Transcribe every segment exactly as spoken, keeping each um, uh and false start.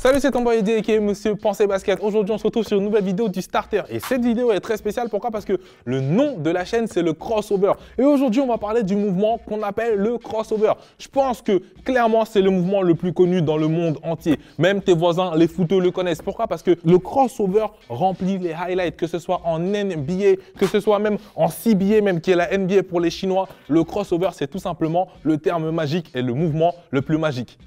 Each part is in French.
Salut, c'est ton boy Eddie aka Monsieur Pensée Basket. Aujourd'hui, on se retrouve sur une nouvelle vidéo du starter. Et cette vidéo est très spéciale. Pourquoi? Parce que le nom de la chaîne, c'est le crossover. Et aujourd'hui, on va parler du mouvement qu'on appelle le crossover. Je pense que clairement, c'est le mouvement le plus connu dans le monde entier. Même tes voisins, les footeux, le connaissent. Pourquoi? Parce que le crossover remplit les highlights, que ce soit en N B A, que ce soit même en C B A, même qui est la N B A pour les Chinois. Le crossover, c'est tout simplement le terme magique et le mouvement le plus magique.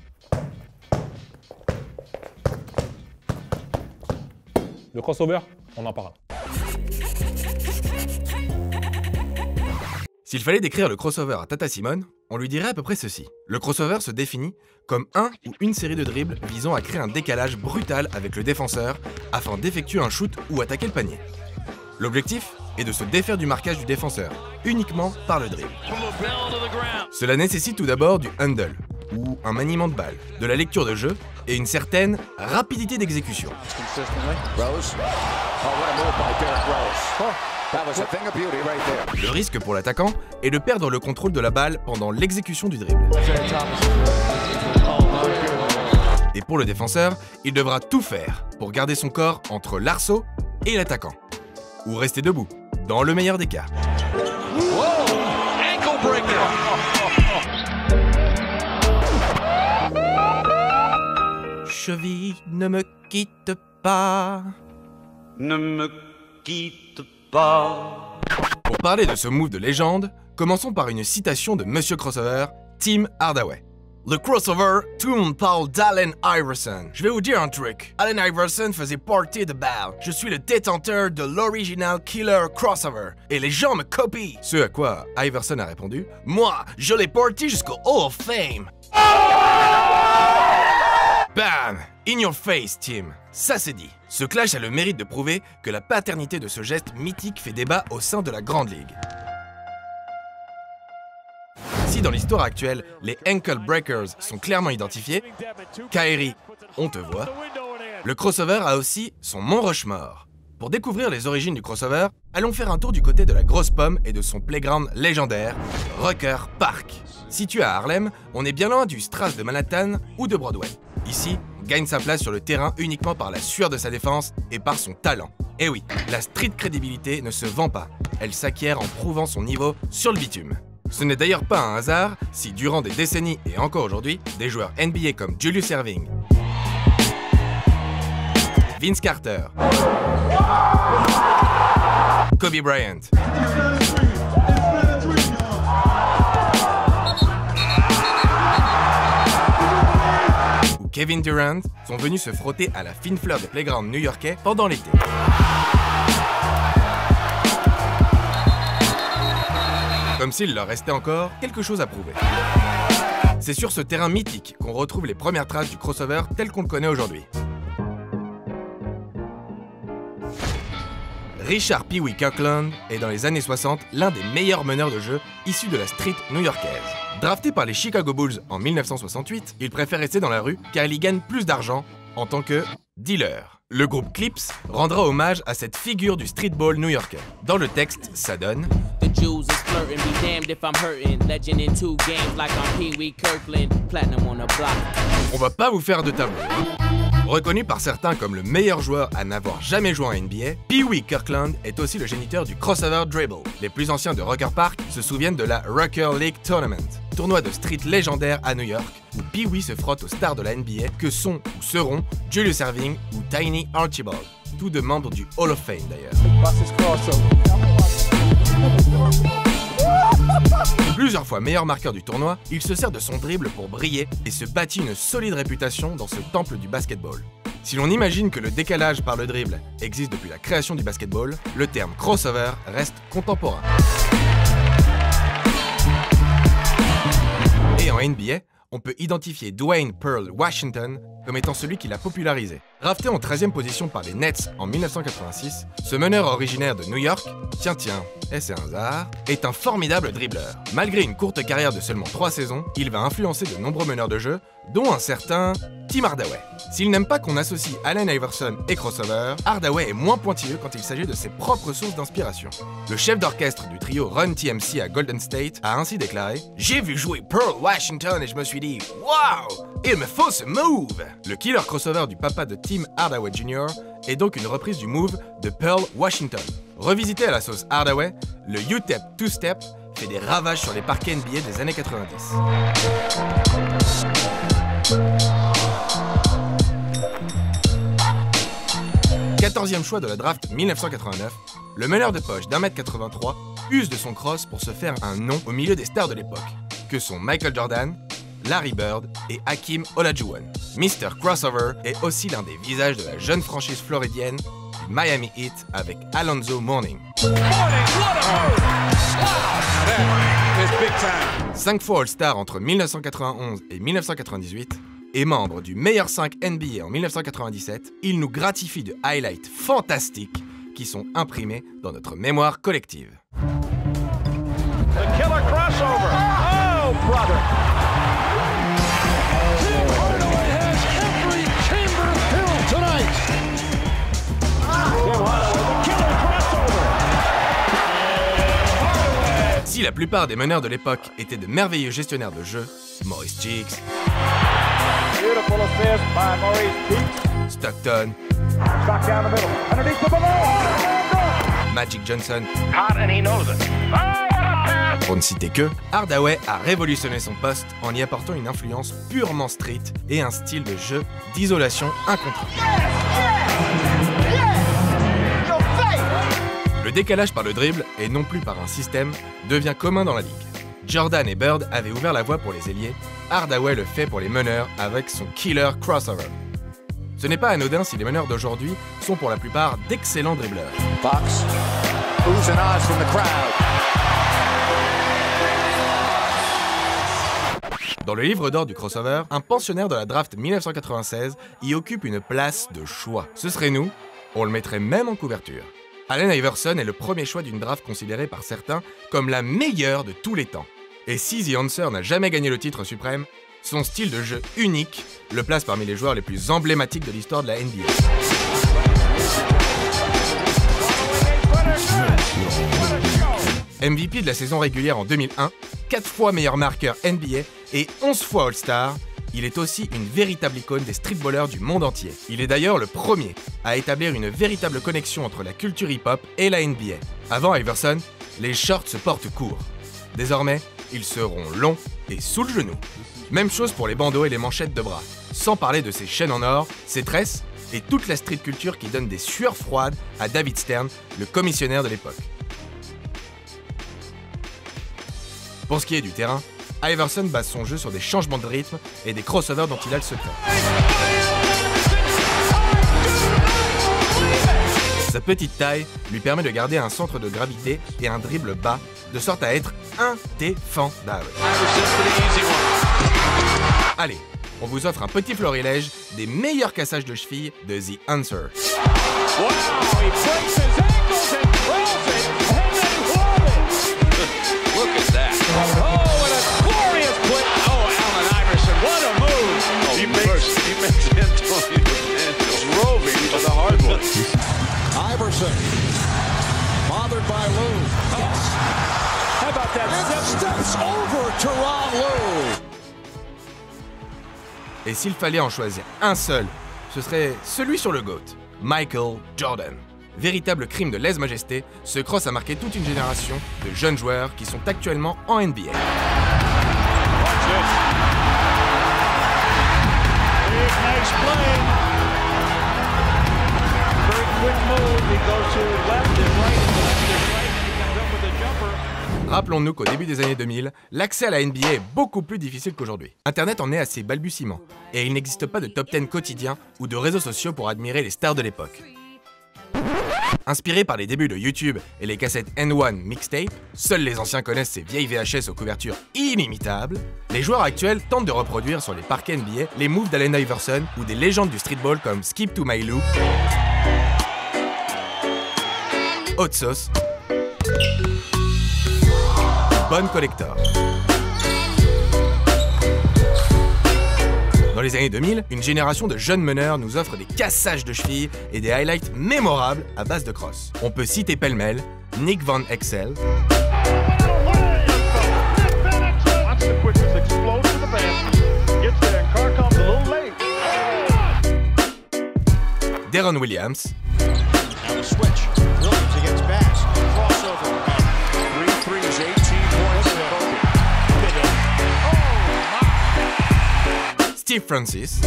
Le crossover, on en parle. S'il fallait décrire le crossover à Tata Simone, on lui dirait à peu près ceci. Le crossover se définit comme un ou une série de dribbles visant à créer un décalage brutal avec le défenseur afin d'effectuer un shoot ou attaquer le panier. L'objectif est de se défaire du marquage du défenseur, uniquement par le dribble. Cela nécessite tout d'abord du handle, ou un maniement de balle, de la lecture de jeu et une certaine rapidité d'exécution. Le risque pour l'attaquant est de perdre le contrôle de la balle pendant l'exécution du dribble. Et pour le défenseur, il devra tout faire pour garder son corps entre l'arceau et l'attaquant. Ou rester debout, dans le meilleur des cas. Cheville, ne me quitte pas. Ne me quitte pas. Pour parler de ce move de légende, commençons par une citation de Monsieur Crossover, Tim Hardaway. Le crossover tourne par d'Allen Iverson. Je vais vous dire un truc. Allen Iverson faisait partie de balle. Je suis le détenteur de l'original killer crossover. Et les gens me copient. Ce à quoi Iverson a répondu, moi, je l'ai porté jusqu'au Hall of Fame. Bam! In your face, Tim. Ça c'est dit. Ce clash a le mérite de prouver que la paternité de ce geste mythique fait débat au sein de la Grande Ligue. Si dans l'histoire actuelle, les ankle breakers sont clairement identifiés, Kyrie, on te voit, le crossover a aussi son Mont Rushmore. Pour découvrir les origines du crossover, allons faire un tour du côté de la Grosse Pomme et de son playground légendaire, Rucker Park. Situé à Harlem, on est bien loin du Strass de Manhattan ou de Broadway. Ici, on gagne sa place sur le terrain uniquement par la sueur de sa défense et par son talent. Et oui, la street crédibilité ne se vend pas, elle s'acquiert en prouvant son niveau sur le bitume. Ce n'est d'ailleurs pas un hasard si durant des décennies et encore aujourd'hui, des joueurs N B A comme Julius Erving, Vince Carter, Kobe Bryant, ou Kevin Durant sont venus se frotter à la fine fleur des playgrounds new-yorkais pendant l'été. Comme s'il leur restait encore quelque chose à prouver. C'est sur ce terrain mythique qu'on retrouve les premières traces du crossover tel qu'on le connaît aujourd'hui. Richard Pee Wee Kirkland est dans les années soixante l'un des meilleurs meneurs de jeu issus de la street new-yorkaise. Drafté par les Chicago Bulls en mille neuf cent soixante-huit, il préfère rester dans la rue car il y gagne plus d'argent en tant que dealer. Le groupe Clips rendra hommage à cette figure du streetball new-yorkais. Dans le texte, ça donne on va pas vous faire de tableau. Hein. Reconnu par certains comme le meilleur joueur à n'avoir jamais joué en N B A, Pee Wee Kirkland est aussi le géniteur du crossover dribble. Les plus anciens de Rucker Park se souviennent de la Rucker League Tournament, tournoi de street légendaire à New York, où Pee Wee se frotte aux stars de la N B A que sont ou seront Julius Erving ou Tiny Archibald, tous deux membres du Hall of Fame d'ailleurs. Plusieurs fois meilleur marqueur du tournoi, il se sert de son dribble pour briller et se bâtit une solide réputation dans ce temple du basketball. Si l'on imagine que le décalage par le dribble existe depuis la création du basketball, le terme crossover reste contemporain. Et en N B A, on peut identifier Dwayne Pearl Washington comme étant celui qui l'a popularisé. Drafté en treizième position par les Nets en mille neuf cent quatre-vingt-six, ce meneur originaire de New York, tiens tiens, et c'est un hasard, est un formidable dribbleur. Malgré une courte carrière de seulement trois saisons, il va influencer de nombreux meneurs de jeu, dont un certain Tim Hardaway. S'il n'aime pas qu'on associe Allen Iverson et crossover, Hardaway est moins pointilleux quand il s'agit de ses propres sources d'inspiration. Le chef d'orchestre du trio Run T M C à Golden State a ainsi déclaré « J'ai vu jouer Pearl Washington et je me suis dit « Wow, il me faut ce move !» Le killer crossover du papa de Tim Hardaway junior est donc une reprise du move de Pearl Washington. Revisité à la sauce Hardaway, le U-Tep two-step fait des ravages sur les parquets N B A des années quatre-vingt-dix. quatorzième choix de la draft mille neuf cent quatre-vingt-neuf, le meneur de poche d'un mètre quatre-vingt-trois use de son cross pour se faire un nom au milieu des stars de l'époque, que sont Michael Jordan, Larry Bird et Hakeem Olajuwon. mister Crossover est aussi l'un des visages de la jeune franchise floridienne du Miami Heat avec Alonzo Mourning. Cinq fois All-Star entre mille neuf cent quatre-vingt-onze et mille neuf cent quatre-vingt-dix-huit, et membre du meilleur cinq N B A en mille neuf cent quatre-vingt-dix-sept, il nous gratifie de highlights fantastiques qui sont imprimés dans notre mémoire collective. The killer crossover. Oh, brother. Tim Hardaway has every chamber filled tonight. Tim Hardaway, the killer crossover. Si la plupart des meneurs de l'époque étaient de merveilleux gestionnaires de jeu, Maurice Cheeks, Beautiful assist by Maurice Cheeks. Stockton, Back down the middle. Underneath the ball. Magic Johnson, Hot and he knows it. Oh, what a pass. pour ne citer que, Hardaway a révolutionné son poste en y apportant une influence purement street et un style de jeu d'isolation incontrôlable. Le décalage par le dribble, et non plus par un système, devient commun dans la ligue. Jordan et Bird avaient ouvert la voie pour les ailiers, Hardaway le fait pour les meneurs avec son killer crossover. Ce n'est pas anodin si les meneurs d'aujourd'hui sont pour la plupart d'excellents dribbleurs. Fox. Oohs and ahs from the crowd. Dans le livre d'or du crossover, un pensionnaire de la draft mille neuf cent quatre-vingt-seize y occupe une place de choix. Ce serait nous, on le mettrait même en couverture. Allen Iverson est le premier choix d'une draft considérée par certains comme la meilleure de tous les temps. Et si The Answer n'a jamais gagné le titre suprême, son style de jeu unique le place parmi les joueurs les plus emblématiques de l'histoire de la N B A. M V P de la saison régulière en deux mille un, quatre fois meilleur marqueur N B A et onze fois All-Star, il est aussi une véritable icône des streetballers du monde entier. Il est d'ailleurs le premier à établir une véritable connexion entre la culture hip-hop et la N B A. Avant Iverson, les shorts se portent courts. Désormais, ils seront longs et sous le genou. Même chose pour les bandeaux et les manchettes de bras. Sans parler de ses chaînes en or, ses tresses et toute la street culture qui donne des sueurs froides à David Stern, le commissionnaire de l'époque. Pour ce qui est du terrain, Iverson base son jeu sur des changements de rythme et des crossovers dont il a le secret. Sa petite taille lui permet de garder un centre de gravité et un dribble bas, de sorte à être indéfendable. Allez, on vous offre un petit florilège des meilleurs cassages de cheville de The Answer. Wow, he breaks his ankles and throws it, and then love it. Look at that. Oh, what a glorious play. Oh, Allen Iverson, what a move. Oh, he makes, he makes Antonio Daniels roving to the hardwood. Iverson, bothered by Lou. Yes. How about that? Step steps over Tyronn Lue. Et s'il fallait en choisir un seul, ce serait celui sur le GOAT, Michael Jordan. Véritable crime de lèse-majesté, ce cross a marqué toute une génération de jeunes joueurs qui sont actuellement en N B A. Rappelons-nous qu'au début des années deux mille, l'accès à la N B A est beaucoup plus difficile qu'aujourd'hui. Internet en est à ses balbutiements, et il n'existe pas de top dix quotidien ou de réseaux sociaux pour admirer les stars de l'époque. Inspiré par les débuts de YouTube et les cassettes N un mixtape, seuls les anciens connaissent ces vieilles V H S aux couvertures inimitables, les joueurs actuels tentent de reproduire sur les parquets N B A les moves d'Allen Iverson ou des légendes du streetball comme Skip to My Lou, Hot Sauce, Bonne Collector. Dans les les années deux mille, une génération de jeunes meneurs nous offre des cassages de chevilles et des highlights mémorables à base de cross. On peut citer pêle-mêle Nick Van Exel, Deron Williams, Steve Francis,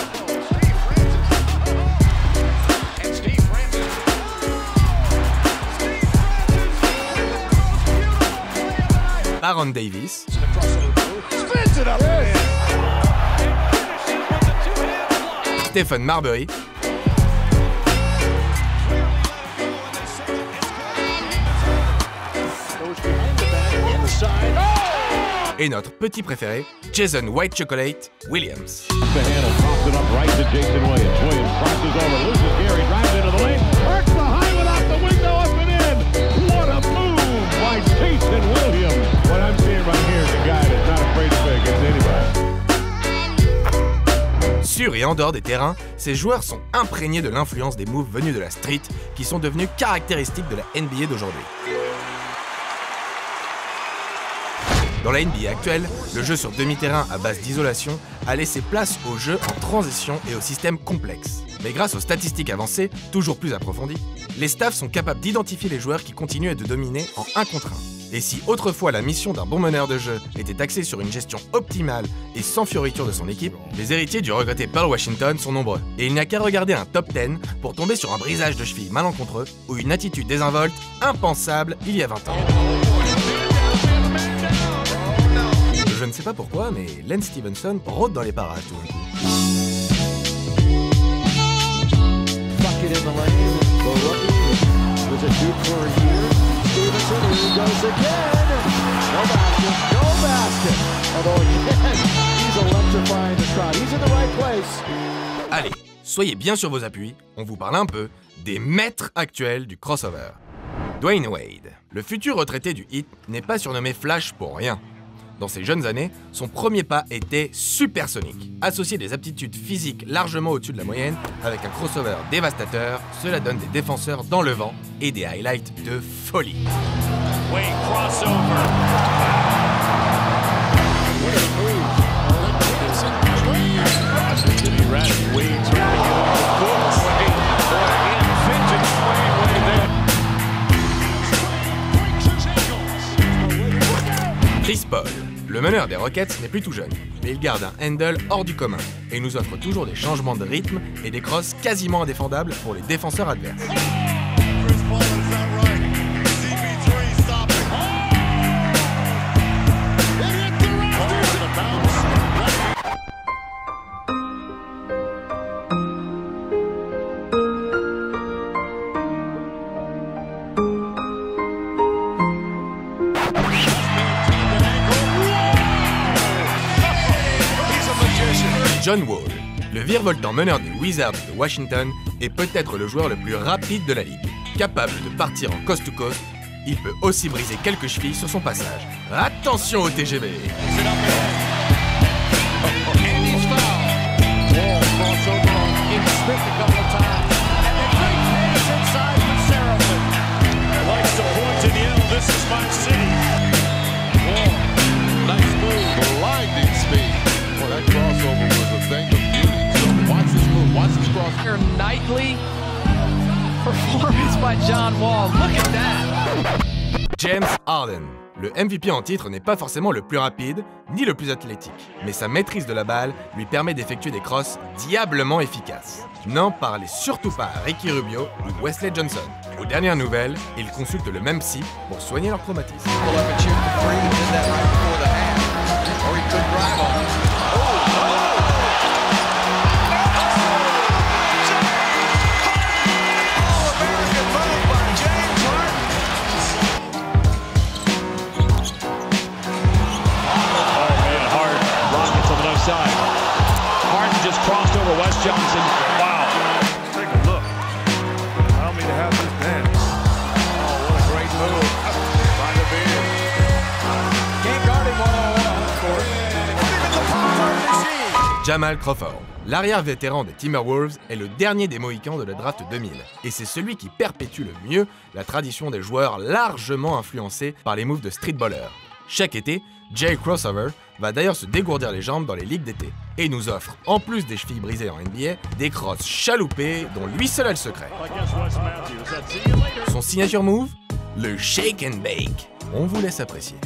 Baron Davis, Stephen Marbury, et notre petit préféré, Jason White Chocolate Williams. Sur et en dehors des terrains, ces joueurs sont imprégnés de l'influence des moves venus de la street qui sont devenus caractéristiques de la N B A d'aujourd'hui. Dans la N B A actuelle, le jeu sur demi-terrain à base d'isolation a laissé place au jeu en transition et au système complexe. Mais grâce aux statistiques avancées, toujours plus approfondies, les staffs sont capables d'identifier les joueurs qui continuent de dominer en un contre un. Et si autrefois la mission d'un bon meneur de jeu était axée sur une gestion optimale et sans fioriture de son équipe, les héritiers du regretté Pearl Washington sont nombreux. Et il n'y a qu'à regarder un top dix pour tomber sur un brisage de cheville malencontreux ou une attitude désinvolte impensable il y a vingt ans. Je ne sais pas pourquoi, mais Lance Stephenson rôde dans les parages tout d'un coup. Allez, soyez bien sur vos appuis, on vous parle un peu des maîtres actuels du crossover. Dwyane Wade, le futur retraité du Heat, n'est pas surnommé Flash pour rien. Dans ses jeunes années, son premier pas était supersonique. Associé des aptitudes physiques largement au-dessus de la moyenne, avec un crossover dévastateur, cela donne des défenseurs dans le vent et des highlights de folie. Wade crossover. Chris Paul, le meneur des Rockets, n'est plus tout jeune, mais il garde un handle hors du commun et nous offre toujours des changements de rythme et des crosses quasiment indéfendables pour les défenseurs adverses. John Wall, le virevoltant meneur des Wizards de Washington, est peut-être le joueur le plus rapide de la ligue. Capable de partir en coast-to-coast, il peut aussi briser quelques chevilles sur son passage. Attention au T G B! Nightly performance by John Wall. Look at that. James Harden. Le M V P en titre n'est pas forcément le plus rapide, ni le plus athlétique, mais sa maîtrise de la balle lui permet d'effectuer des crosses diablement efficaces. N'en parlez surtout pas à Ricky Rubio ou Wesley Johnson. Aux dernières nouvelles, ils consultent le même psy pour soigner leur traumatisme. Harden just crossed over Wes Johnson. Wow. Take a look. Allow me to have this dance. Oh, what a great move. By the beard. Can't guard him one on one, of course. Jamal Crawford. L'arrière vétéran des Timberwolves est le dernier des Mohicans de la draft deux mille, et c'est celui qui perpétue le mieux la tradition des joueurs largement influencés par les moves de streetballers. Chaque été, Jay Crossover va d'ailleurs se dégourdir les jambes dans les ligues d'été, et nous offre, en plus des chevilles brisées en N B A, des crosses chaloupées dont lui seul a le secret. Son signature move? Le shake and bake. On vous laisse apprécier.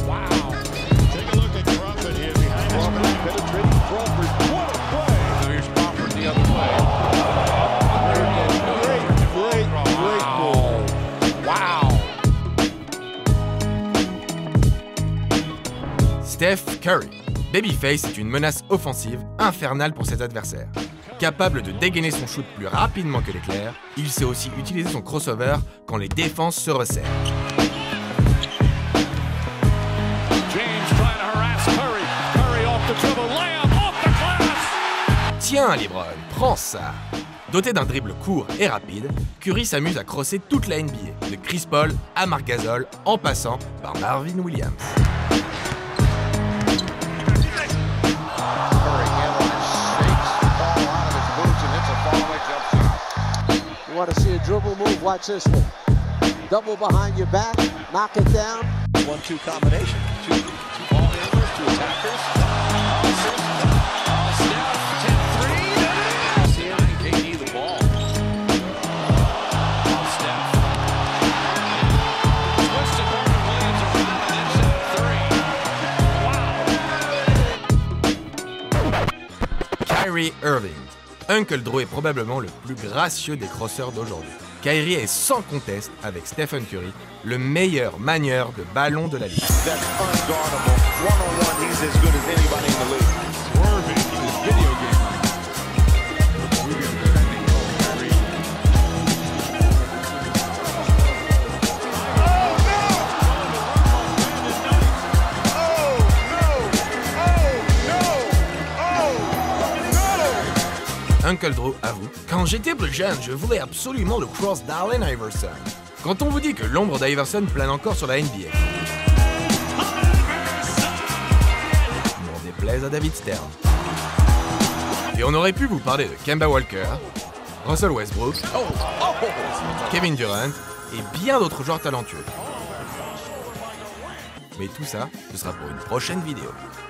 Steph Curry. Babyface est une menace offensive infernale pour ses adversaires. Capable de dégainer son shoot plus rapidement que l'éclair, il sait aussi utiliser son crossover quand les défenses se resserrent. Tiens, LeBron, prends ça! Doté d'un dribble court et rapide, Curry s'amuse à crosser toute la N B A, de Chris Paul à Marc Gasol, en passant par Marvin Williams. You want to see a dribble move? Watch this one. Double behind your back, knock it down. one two combination. Two, two ball handlers, two attackers. Oh, Steph, ten three. See him and K D the ball. Oh, Steph. Twisted Marvin Williams around and shot three. Wow. Kyrie Irving. Uncle Drew est probablement le plus gracieux des crosseurs d'aujourd'hui. Kyrie est sans conteste, avec Stephen Curry, le meilleur manieur de ballon de la ligue. Uncle Drew avoue, quand j'étais plus jeune, je voulais absolument le cross d'Allen Iverson. Quand on vous dit que l'ombre d'Iverson plane encore sur la N B A. N'en déplaise à David Stern. Et on aurait pu vous parler de Kemba Walker, Russell Westbrook, Kevin Durant et bien d'autres joueurs talentueux. Mais tout ça, ce sera pour une prochaine vidéo.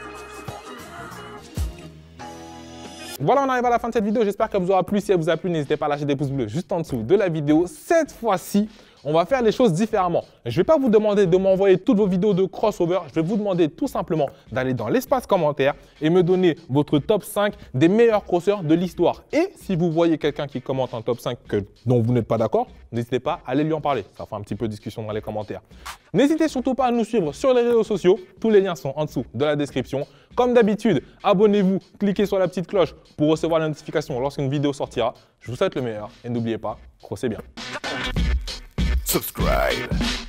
Voilà, on arrive à la fin de cette vidéo. J'espère qu'elle vous aura plu. Si elle vous a plu, n'hésitez pas à lâcher des pouces bleus juste en dessous de la vidéo. Cette fois-ci, on va faire les choses différemment. Je ne vais pas vous demander de m'envoyer toutes vos vidéos de crossover. Je vais vous demander tout simplement d'aller dans l'espace commentaire et me donner votre top cinq des meilleurs crosseurs de l'histoire. Et si vous voyez quelqu'un qui commente un top cinq que, dont vous n'êtes pas d'accord, n'hésitez pas à aller lui en parler. Ça fera un petit peu de discussion dans les commentaires. N'hésitez surtout pas à nous suivre sur les réseaux sociaux. Tous les liens sont en dessous de la description. Comme d'habitude, abonnez-vous, cliquez sur la petite cloche pour recevoir la notification lorsqu'une vidéo sortira. Je vous souhaite le meilleur et n'oubliez pas, crossez bien. Subscribe.